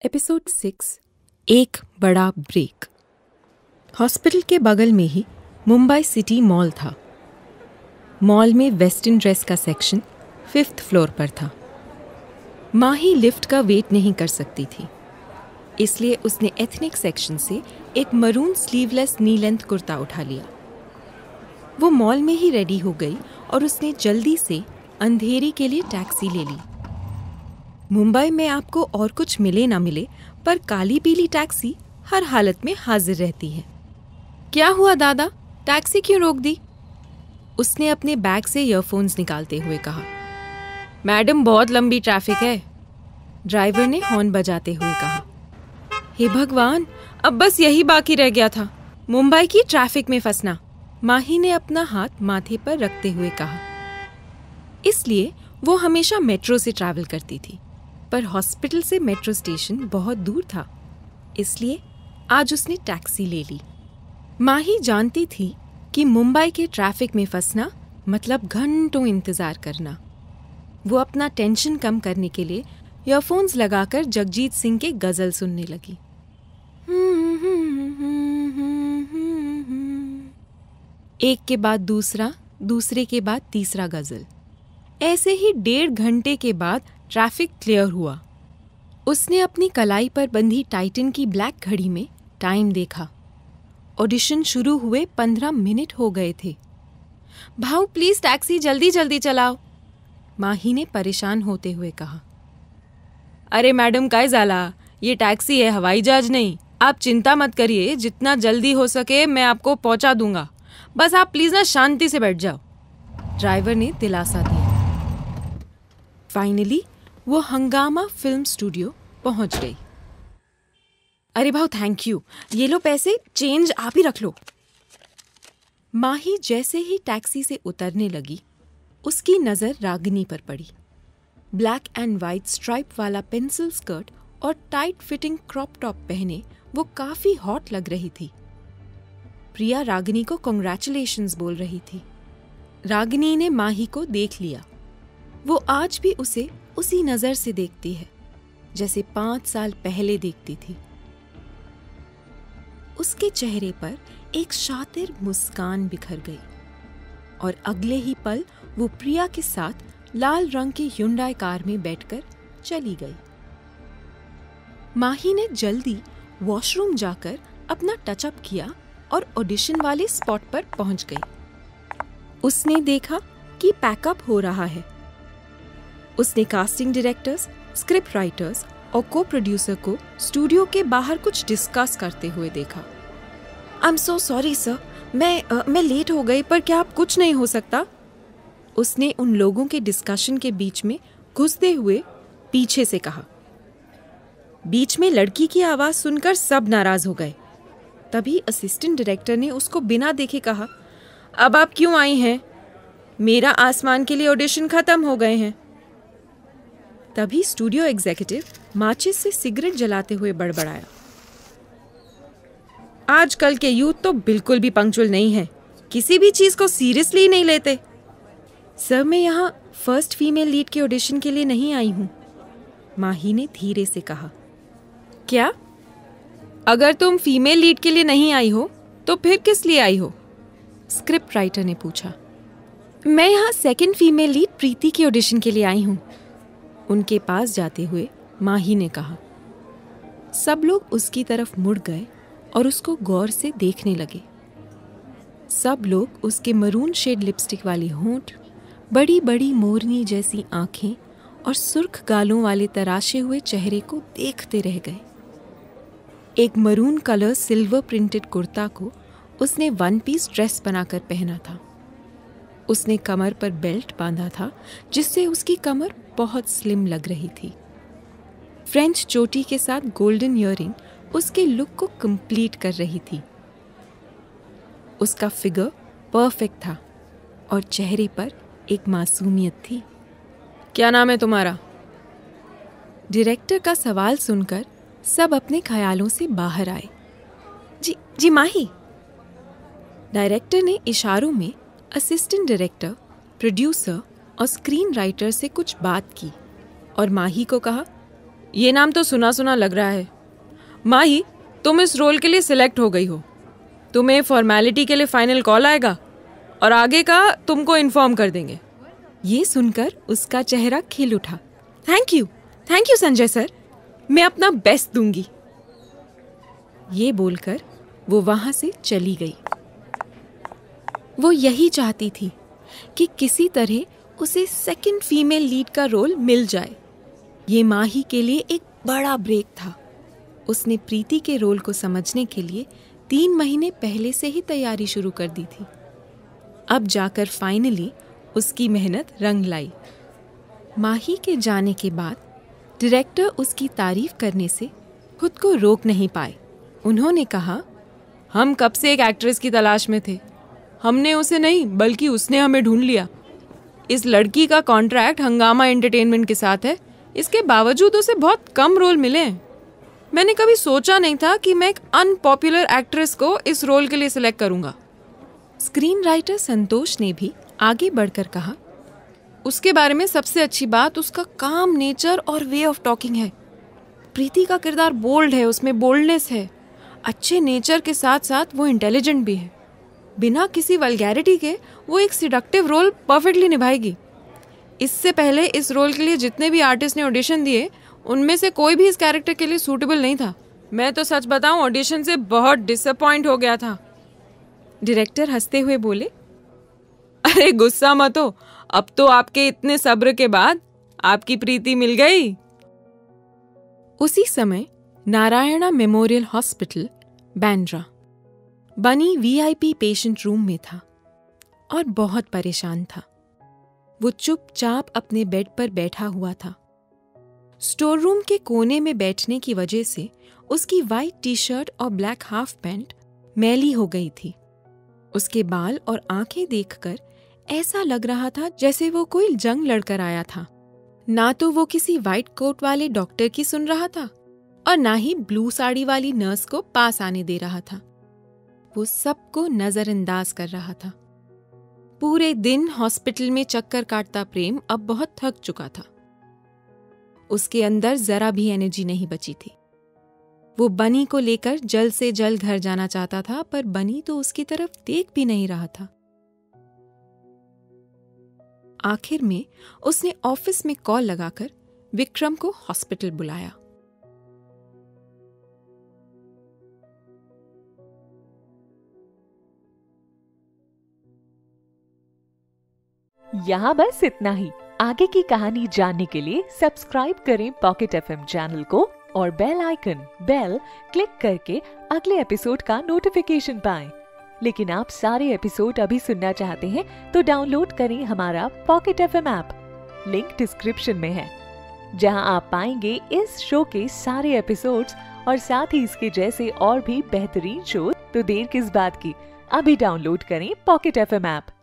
Episode 6 एक बड़ा break. Hospital के बगल में ही मुंबई सिटी मॉल था। मॉल में वेस्टर्न ड्रेस का सेक्शन 5th फ्लोर पर था। माही लिफ्ट का वेट नहीं कर सकती थी, इसलिए उसने एथनिक सेक्शन से एक maroon sleeveless knee length kurta उठा लिया। वो मॉल में ही रेडी हो गई और उसने जल्दी से अंधेरी के लिए टैक्सी ले ली। मुंबई में आपको और कुछ मिले ना मिले, पर काली पीली टैक्सी हर हालत में हाजिर रहती है। क्या हुआ दादा, टैक्सी क्यों रोक दी? उसने अपने बैग से ईयरफोन्स निकालते हुए कहा। मैडम बहुत लंबी ट्रैफिक है, ड्राइवर ने हॉर्न बजाते हुए कहा। हे भगवान, अब बस यही बाकी रह गया था, मुंबई की ट्रैफिक में फंसना, माही ने अपना हाथ माथे पर रखते हुए कहा। इसलिए वो हमेशा मेट्रो से ट्रैवल करती थी, पर हॉस्पिटल से मेट्रो स्टेशन बहुत दूर था, इसलिए आज उसने टैक्सी ले ली। माही जानती थी कि मुंबई के ट्रैफिक में फंसना मतलब घंटों इंतजार करना। वो अपना टेंशन कम करने के लिए ईयरफोन्स लगाकर जगजीत सिंह के गजल सुनने लगी। एक के बाद दूसरा, दूसरे के बाद तीसरा गजल। ऐसे ही 1.5 घंटे के बाद ट्रैफिक क्लियर हुआ। उसने अपनी कलाई पर बंधी टाइटन की ब्लैक घड़ी में टाइम देखा। ऑडिशन शुरू हुए 15 मिनट हो गए थे। भाऊ प्लीज टैक्सी जल्दी जल्दी चलाओ, माही ने परेशान होते हुए कहा। अरे मैडम काय झाला, ये टैक्सी है, हवाई जहाज नहीं। आप चिंता मत करिए, जितना जल्दी हो सके मैं आपको पहुंचा दूंगा, बस आप प्लीज ना शांति से बैठ जाओ, ड्राइवर ने दिलासा दिया। फाइनली वो हंगामा फिल्म स्टूडियो पहुंच गई। अरे भाऊ थैंक यू, ये लो पैसे, चेंज आप ही रख लो। माही जैसे ही टैक्सी से उतरने लगी, उसकी नजर रागिनी पर पड़ी। ब्लैक एंड वाइट स्ट्राइप वाला पेंसिल स्कर्ट और टाइट फिटिंग क्रॉप टॉप पहने वो काफी हॉट लग रही थी। प्रिया रागिनी को कांग्रेचुलेशंस बोल रही थी। रागिनी ने माही को देख लिया। वो आज भी उसे उसी नजर से देखती है जैसे 5 साल पहले देखती थी। उसके चेहरे पर एक शातिर मुस्कान बिखर गई और अगले ही पल वो प्रिया के साथ लाल रंग की ह्युंडई कार में बैठकर चली गई। माही ने जल्दी वॉशरूम जाकर अपना टचअप किया और ऑडिशन वाले स्पॉट पर पहुंच गई। उसने देखा कि पैकअप हो रहा है। उसने कास्टिंग डायरेक्टर्स, स्क्रिप्ट राइटर्स और को प्रोड्यूसर को स्टूडियो के बाहर कुछ डिस्कस करते हुए देखा। I am so sorry sir, मैं लेट हो गई, पर क्या आप कुछ नहीं हो सकता? उसने उन लोगों के डिस्कशन के बीच में घुसते हुए पीछे से कहा। बीच में लड़की की आवाज सुनकर सब नाराज हो गए। तभी असिस्टेंट डायरेक्टर ने उसको बिना देखे कहा, अब आप क्यों आई हैं? मेरा आसमान के लिए ऑडिशन खत्म हो गए हैं। तभी स्टूडियो एग्जीक्यूटिव माचिस से सिगरेट जलाते हुए बड़बड़ाया, आजकल के यूथ तो बिल्कुल भी पंक्चुअल नहीं है, किसी भी चीज को सीरियसली नहीं लेते। सर मैं यहाँ फर्स्ट फीमेल लीड के ऑडिशन के लिए नहीं आई हूँ, माही ने धीरे से कहा। क्या? अगर तुम फीमेल लीड के लिए नहीं आई हो तो फिर किस लिए आई हो? स्क्रिप्ट राइटर ने पूछा। मैं यहाँ सेकंड फीमेल लीड प्रीति के ऑडिशन के लिए आई हूँ, उनके पास जाते हुए माही ने कहा। सब लोग उसकी तरफ मुड़ गए और उसको गौर से देखने लगे। सब लोग उसके मरून शेड लिपस्टिक वाली होंठ, बड़ी बड़ी मोरनी जैसी आंखें और सुर्ख गालों वाले तराशे हुए चेहरे को देखते रह गए। एक maroon colour silver printed kurta को उसने 1 पीस ड्रेस बनाकर पहना था। उसने कमर पर बेल्ट बांधा था जिससे उसकी कमर बहुत स्लिम लग रही थी। फ्रेंच चोटी के साथ गोल्डन ईयरिंग उसके लुक को कंप्लीट कर रही थी। उसका फिगर परफेक्ट था और चेहरे पर एक मासूमियत थी। क्या नाम है तुम्हारा? डायरेक्टर का सवाल सुनकर सब अपने ख्यालों से बाहर आए। जी माही। डायरेक्टर ने इशारों में असिस्टेंट डायरेक्टर, प्रोड्यूसर और स्क्रीन राइटर से कुछ बात की और माही को कहा, ये नाम तो सुना सुना लग रहा है। माही, तुम इस रोल के लिए सिलेक्ट हो गई हो। तुम्हें फॉर्मेलिटी के लिए फाइनल कॉल आएगा और आगे का तुमको इन्फॉर्म कर देंगे। ये सुनकर उसका चेहरा खिल उठा। थैंक यू संजय सर, मैं अपना बेस्ट दूंगी। ये बोलकर वो वहां से चली गई। वो यही चाहती थी कि किसी तरह उसे सेकंड फीमेल लीड का रोल मिल जाए। ये माही के लिए एक बड़ा ब्रेक था। उसने प्रीति के रोल को समझने के लिए 3 महीने पहले से ही तैयारी शुरू कर दी थी। अब जाकर फाइनली उसकी मेहनत रंग लाई। माही के जाने के बाद डायरेक्टर उसकी तारीफ करने से खुद को रोक नहीं पाए। उन्होंने कहा, हम कब से एक एक्ट्रेस की तलाश में थे। हमने उसे नहीं बल्कि उसने हमें ढूंढ लिया। इस लड़की का कॉन्ट्रैक्ट हंगामा एंटरटेनमेंट के साथ है, इसके बावजूद उसे बहुत कम रोल मिले हैं। मैंने कभी सोचा नहीं था कि मैं एक अनपॉपुलर एक्ट्रेस को इस रोल के लिए सिलेक्ट करूंगा। स्क्रीन राइटर संतोष ने भी आगे बढ़कर कहा, उसके बारे में सबसे अच्छी बात उसका काम नेचर और वे ऑफ टॉकिंग है। प्रीति का किरदार बोल्ड है, उसमें बोल्डनेस है। अच्छे नेचर के साथ साथ वो इंटेलिजेंट भी है। बिना किसी वल्गैरिटी के वो एक सिडक्टिव रोल परफेक्टली निभाएगी। इससे पहले इस रोल के लिए जितने भी आर्टिस्ट ने ऑडिशन दिए, उनमें से कोई भी इस कैरेक्टर के लिए सूटेबल नहीं था। मैं तो सच बताऊं, ऑडिशन से बहुत डिसअपॉइंट हो गया था। डायरेक्टर हंसते हुए बोले, अरे गुस्सा मत हो, अब तो आपके इतने सब्र के बाद आपकी प्रीति मिल गई। उसी समय नारायणा मेमोरियल हॉस्पिटल, बांद्रा, बनी वीआईपी पेशेंट रूम में था और बहुत परेशान था। वो चुपचाप अपने बेड पर बैठा हुआ था। स्टोर रूम के कोने में बैठने की वजह से उसकी वाइट टी शर्ट और ब्लैक हाफ पैंट मैली हो गई थी। उसके बाल और आंखें देखकर ऐसा लग रहा था जैसे वो कोई जंग लड़कर आया था। ना तो वो किसी वाइट कोट वाले डॉक्टर की सुन रहा था और ना ही ब्लू साड़ी वाली नर्स को पास आने दे रहा था। वो सबको नजरअंदाज कर रहा था। पूरे दिन हॉस्पिटल में चक्कर काटता प्रेम अब बहुत थक चुका था। उसके अंदर जरा भी एनर्जी नहीं बची थी। वो बनी को लेकर जल्द से जल्द घर जाना चाहता था, पर बनी तो उसकी तरफ देख भी नहीं रहा था। आखिर में उसने ऑफिस में कॉल लगाकर विक्रम को हॉस्पिटल बुलाया। यहाँ बस इतना ही। आगे की कहानी जानने के लिए सब्सक्राइब करें पॉकेट एफएम चैनल को और बेल आइकन क्लिक करके अगले एपिसोड का नोटिफिकेशन पाएं। लेकिन आप सारे एपिसोड अभी सुनना चाहते हैं तो डाउनलोड करें हमारा pocket FM app. Link description में है, जहां आप पाएंगे इस शो के सारे एपिसोड्स और साथ ही इसके जैसे और भी बेहतरीन शो। तो देर किस बात की, अभी डाउनलोड करें पॉकेट एफएम ऐप।